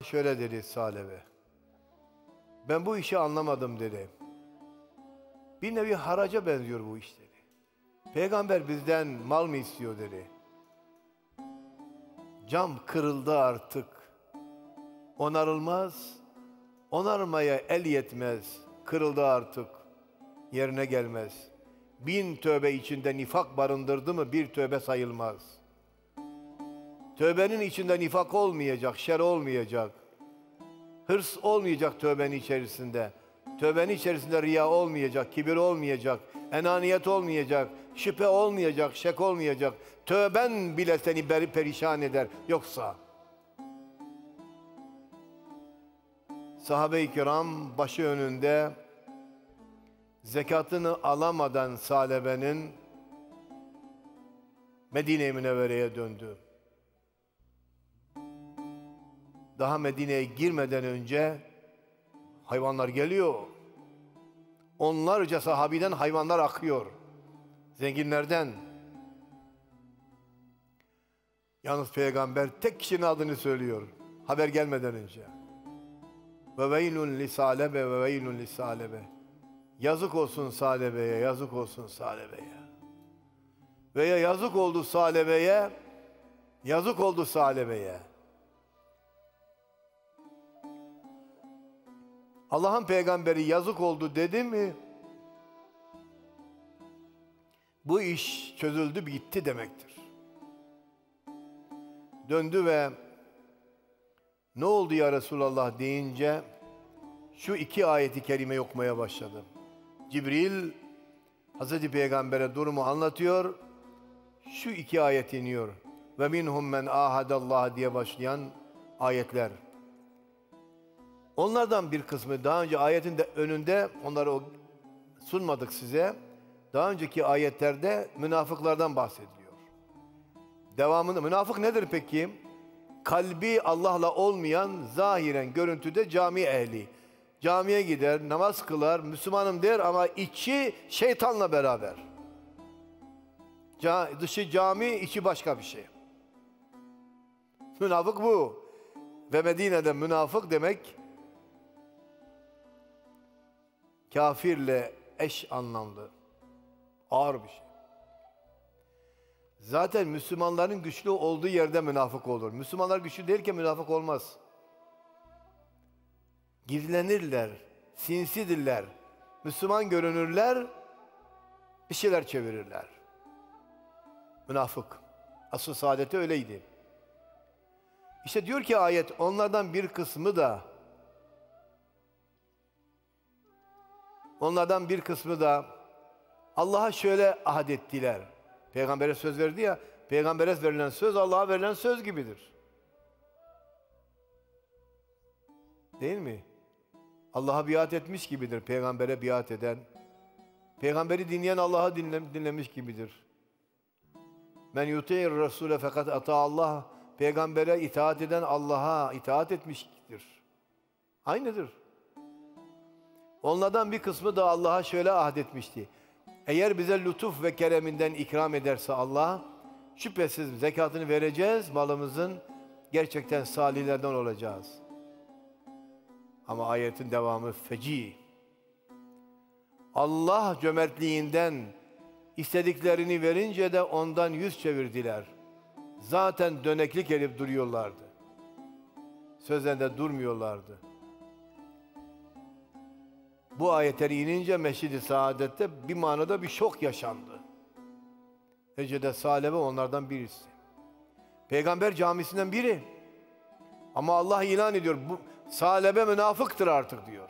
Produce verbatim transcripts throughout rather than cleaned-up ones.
Şöyle dedi Salebe. Ben bu işi anlamadım dedi. Bir nevi haraca benziyor bu iş dedi. Peygamber bizden mal mı istiyor dedi. Cam kırıldı artık. Onarılmaz. Onarmaya el yetmez. Kırıldı artık. Yerine gelmez. Bin tövbe içinde nifak barındırdı mı bir tövbe sayılmaz. Tövbenin içinde nifak olmayacak, şer olmayacak. Hırs olmayacak tövbenin içerisinde. Tövbenin içerisinde riya olmayacak, kibir olmayacak, enaniyet olmayacak, şüphe olmayacak, şek olmayacak. Tövben bile seni beri perişan eder. Yoksa sahabe-i kiram başı önünde zekatını alamadan Salebe'nin Medine-i Münevvere'ye döndü. Daha Medine'ye girmeden önce hayvanlar geliyor. Onlarca sahabiden hayvanlar akıyor. Zenginlerden. Yalnız Peygamber tek kişinin adını söylüyor. Haber gelmeden önce. Ve veylun li Salebe ve veylun li Salebe. Yazık olsun Salebe'ye, yazık olsun Salebe'ye. Veya yazık oldu Salebe'ye, yazık oldu Salebe'ye. Allah'ın peygamberi yazık oldu dedi mi, bu iş çözüldü, bitti demektir. Döndü ve ne oldu ya Resulallah deyince şu iki ayeti kerime okumaya başladı. Cibril Hazreti Peygamber'e durumu anlatıyor. Şu iki ayet iniyor. Ve minhum men ahadallah diye başlayan ayetler. Onlardan bir kısmı daha önce ayetin de önünde, onları sunmadık size. Daha önceki ayetlerde münafıklardan bahsediliyor. Devamında münafık nedir peki? Kalbi Allah'la olmayan, zahiren görüntüde cami ehli. Camiye gider, namaz kılar, Müslümanım der ama içi şeytanla beraber. Ca dışı cami, içi başka bir şey. Münafık bu. Ve Medine'de münafık demek kafirle eş anlamlı. Ağır bir şey. Zaten Müslümanların güçlü olduğu yerde münafık olur. Müslümanlar güçlü değilken münafık olmaz. Gizlenirler, sinsidirler. Müslüman görünürler, bir şeyler çevirirler. Münafık. Asıl saadeti öyleydi. İşte diyor ki ayet, onlardan bir kısmı da onlardan bir kısmı da Allah'a şöyle ahd ettiler. Peygamber'e söz verdi ya, Peygamber'e verilen söz Allah'a verilen söz gibidir. Değil mi? Allah'a biat etmiş gibidir Peygamber'e biat eden. Peygamberi dinleyen Allah'ı dinle, dinlemiş gibidir. Men yuti'ir Rasule fakat ata Allah. Peygamber'e itaat eden Allah'a itaat etmiştir. Aynıdır. Onlardan bir kısmı da Allah'a şöyle ahd etmişti. Eğer bize lütuf ve kereminden ikram ederse Allah, şüphesiz zekatını vereceğiz, malımızın gerçekten salihlerden olacağız. Ama ayetin devamı feci. Allah cömertliğinden istediklerini verince de ondan yüz çevirdiler. Zaten döneklik edip duruyorlardı. Sözlerinde durmuyorlardı. Bu ayetler inince Mescid-i Saadet'te bir manada bir şok yaşandı. Necede Salebe onlardan birisi. Peygamber camisinden biri. Ama Allah ilan ediyor, bu Salebe münafıktır artık diyor.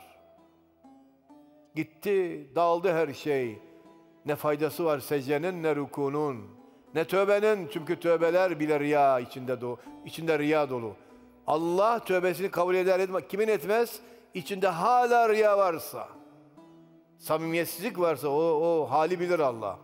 Gitti, dağıldı her şey. Ne faydası var secdenin ne rükunun. Ne tövbenin, çünkü tövbeler bile riya içinde dolu. İçinde riya dolu. Allah tövbesini kabul eder etmez. Kimin etmez? İçinde hala riya varsa, samimiyetsizlik varsa o, o hali bilir Allah.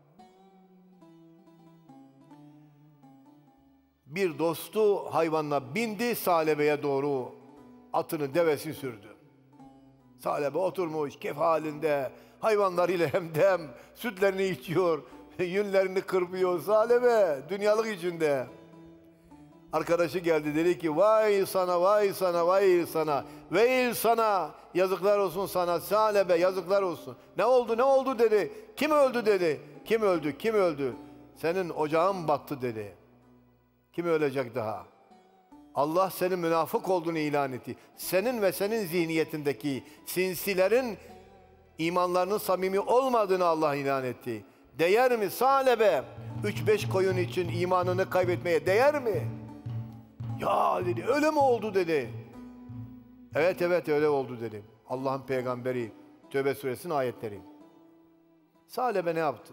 Bir dostu hayvanla bindi, Salebe'ye doğru atını, devesini sürdü. Salebe oturmuş kef halinde, hayvanlarıyla hemdem, sütlerini içiyor, yünlerini kırpıyor. Salebe dünyalık içinde. Arkadaşı geldi dedi ki vay sana vay sana vay sana veil sana yazıklar olsun sana Salebe yazıklar olsun. Ne oldu ne oldu dedi. Kim öldü dedi. Kim öldü kim öldü. Senin ocağın battı dedi. Kim ölecek daha? Allah senin münafık olduğunu ilan etti. Senin ve senin zihniyetindeki sinsilerin imanlarının samimi olmadığını Allah ilan etti. Değer mi Salebe? Üç beş koyun için imanını kaybetmeye değer mi? Ya dedi öyle mi oldu dedi. Evet evet öyle oldu dedi. Allah'ın peygamberi Tövbe suresinin ayetleri. Salebe ne yaptı?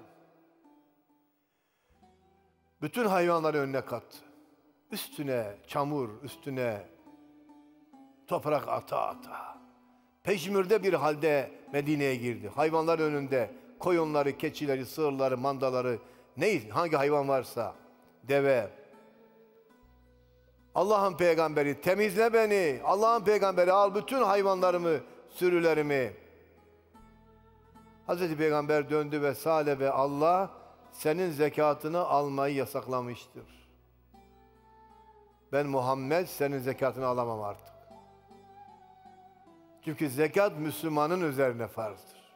Bütün hayvanları önüne kattı. Üstüne çamur, üstüne toprak ata ata. Peşmürde bir halde Medine'ye girdi. Hayvanlar önünde koyunları, keçileri, sığırları, mandaları, ne hangi hayvan varsa deve. Allah'ın peygamberi temizle beni. Allah'ın peygamberi al bütün hayvanlarımı, sürülerimi. Hazreti Peygamber döndü ve Salebe Allah senin zekatını almayı yasaklamıştır. Ben Muhammed senin zekatını alamam artık. Çünkü zekat Müslümanın üzerine farzdır.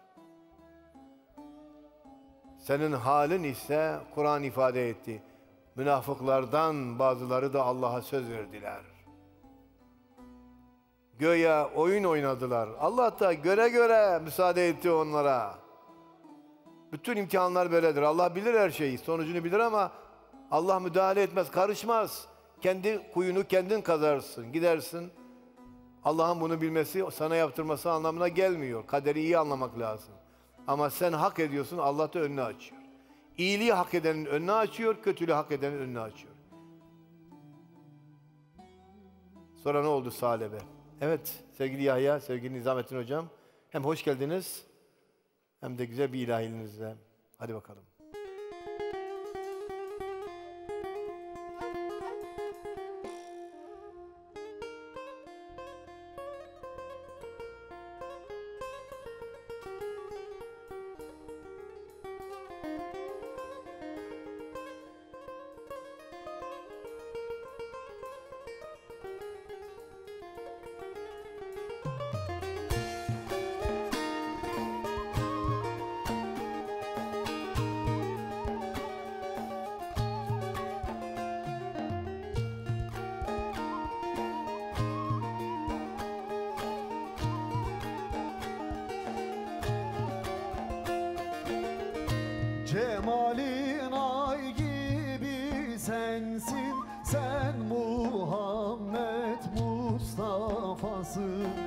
Senin halin ise Kur'an ifade etti. Münafıklardan bazıları da Allah'a söz verdiler. Göya oyun oynadılar. Allah da göre göre müsaade etti onlara. Bütün imtihanlar böyledir. Allah bilir her şeyi, sonucunu bilir ama Allah müdahale etmez, karışmaz. Kendi kuyunu kendin kazarsın, gidersin. Allah'ın bunu bilmesi, sana yaptırması anlamına gelmiyor. Kaderi iyi anlamak lazım. Ama sen hak ediyorsun, Allah da önünü açıyor. İyiliği hak edenin önünü açıyor, kötülüğü hak edenin önünü açıyor. Sonra ne oldu Salebe? Evet, sevgili Yahya, sevgili Nizamettin Hocam. Hem hoş geldiniz, hem de güzel bir ilahilinizle. Hadi bakalım. Cemalin ay gibi sensin, sen Muhammed Mustafa'sın.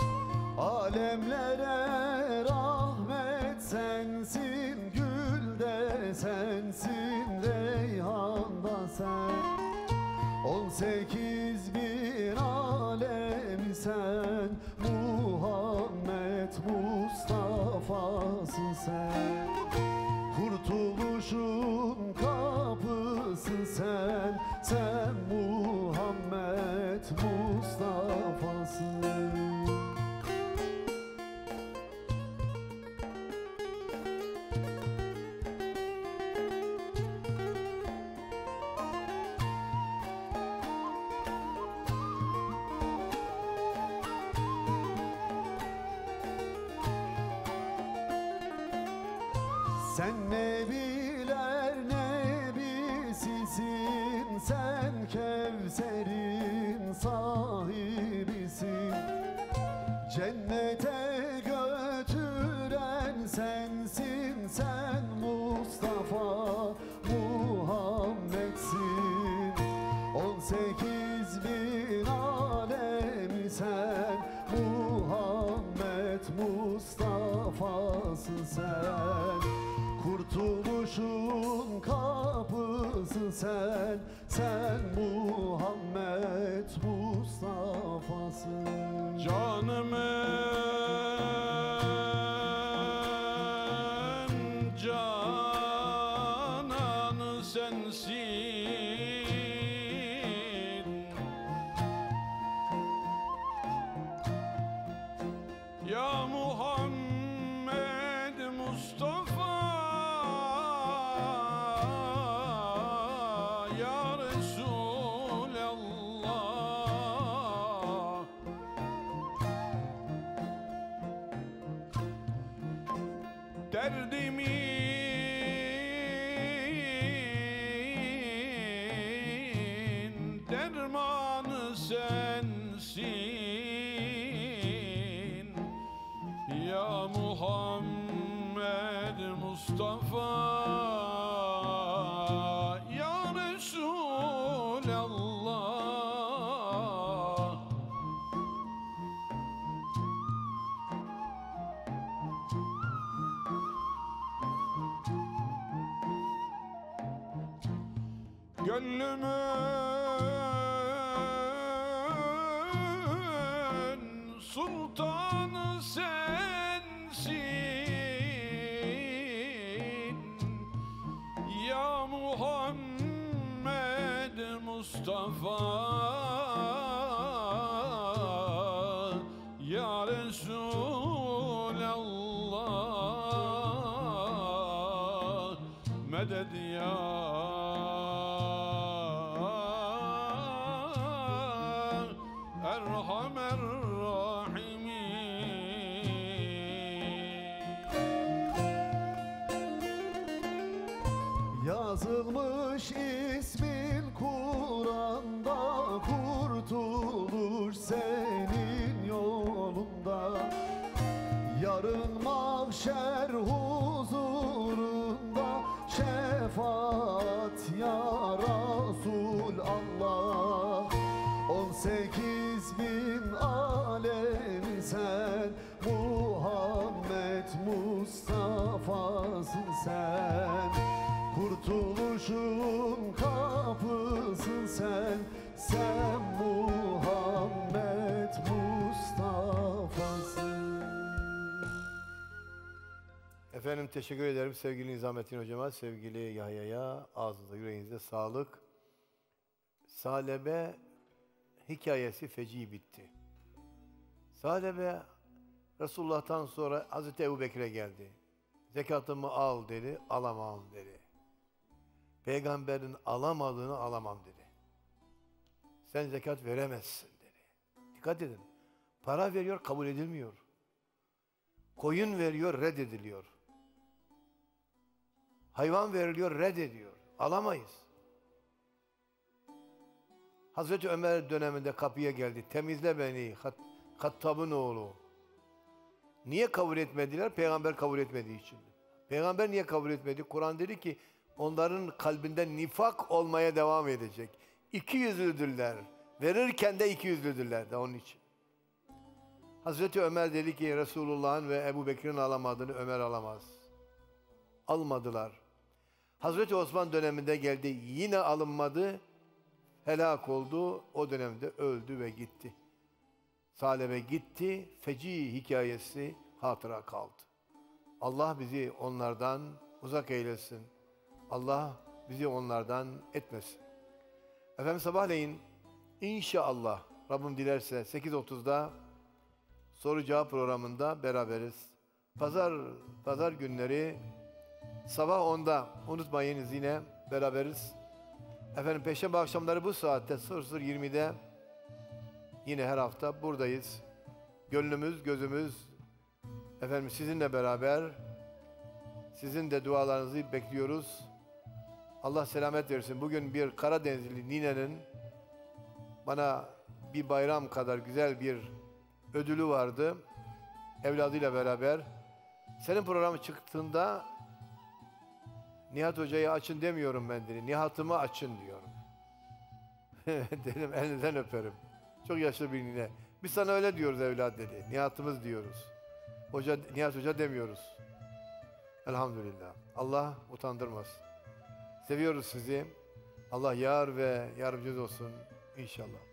Alemlere rahmet sensin, gül de sensin, reyhan da sen. On sekiz bin alem sen, Muhammed Mustafa'sın sen. Kurtuluşun kapısı sen, sen Muhammed Mustafa'sın. Sen nebiler nebisisin, sen Kevser'in sahibisin. Cennete götüren sensin, sen Mustafa Muhammed'sin. On sekiz bin alem sen, Muhammed Mustafa'sın sen. Kurtuluşun kapısı sen, sen Muhammed Mustafa'sın. Canımın cananı sensin, ya Muhammed Mustafa, ya Resulallah. sensin ya Muhammed Mustafa ya Resulallah. Gönlümün sultanı sensin ya Muhammed Mustafa ya Resulallah. Medet ya Erhamer Rahimin. Yazılmış ismin Kur'an'da, kurtuluş senin yolunda. Yarın mahşer huzurunda şefaat ya Resulallah. On sekiz bin alemi sen, Muhammed Mustafa'sın sen. Kurtuluşun kapısın sen, sen Muhammed Mustafa'sın. Efendim teşekkür ederim sevgili Nizamettin Hocama, sevgili Yahya'ya. Ağzınıza yüreğinize sağlık. Salebe hikayesi feci bitti. Salebe Resulullah'tan sonra Hazreti Ebubekir'e geldi. Zekatımı al dedi, alamam dedi. Peygamberin alamadığını alamam dedi. Sen zekat veremezsin dedi. Dikkat edin. Para veriyor, kabul edilmiyor. Koyun veriyor, reddediliyor. Hayvan veriliyor, reddediyor. Alamayız. Hazreti Ömer döneminde kapıya geldi. Temizle beni, Hat Hattab'ın oğlu. Niye kabul etmediler? Peygamber kabul etmediği için. Peygamber niye kabul etmedi? Kur'an dedi ki onların kalbinde nifak olmaya devam edecek. İki yüzlüdürler. Verirken de iki yüzlüdürler de onun için. Hazreti Ömer dedi ki Resulullah'ın ve Ebu Bekir'in alamadığını Ömer alamaz. Almadılar. Hazreti Osman döneminde geldi. Yine alınmadı. Helak oldu. O dönemde öldü ve gitti. Salebe gitti. Feci hikayesi hatıra kaldı. Allah bizi onlardan uzak eylesin. Allah bizi onlardan etmesin. Efendim sabahleyin inşallah Rabbim dilerse sekiz otuzda soru cevap programında beraberiz. Pazar pazar günleri sabah onda unutmayınız yine beraberiz. Efendim Perşembe akşamları bu saatte sıfır sıfır yirmide yine her hafta buradayız. Gönlümüz, gözümüz efendim sizinle beraber. Sizin de dualarınızı bekliyoruz. Allah selamet versin. Bugün bir Karadenizli ninenin bana bir bayram kadar güzel bir ödülü vardı. Evladıyla beraber. Senin programı çıktığında Nihat Hoca'yı açın demiyorum ben dedi. Nihat'ımı açın diyorum. Dedim elinizden öperim. Çok yaşlı bir nine. Biz sana öyle diyoruz evlat dedi. Nihat'ımız diyoruz. Hoca, Nihat Hoca demiyoruz. Elhamdülillah. Allah utandırmasın. Seviyoruz sizi. Allah yar ve yardımcınız olsun inşallah.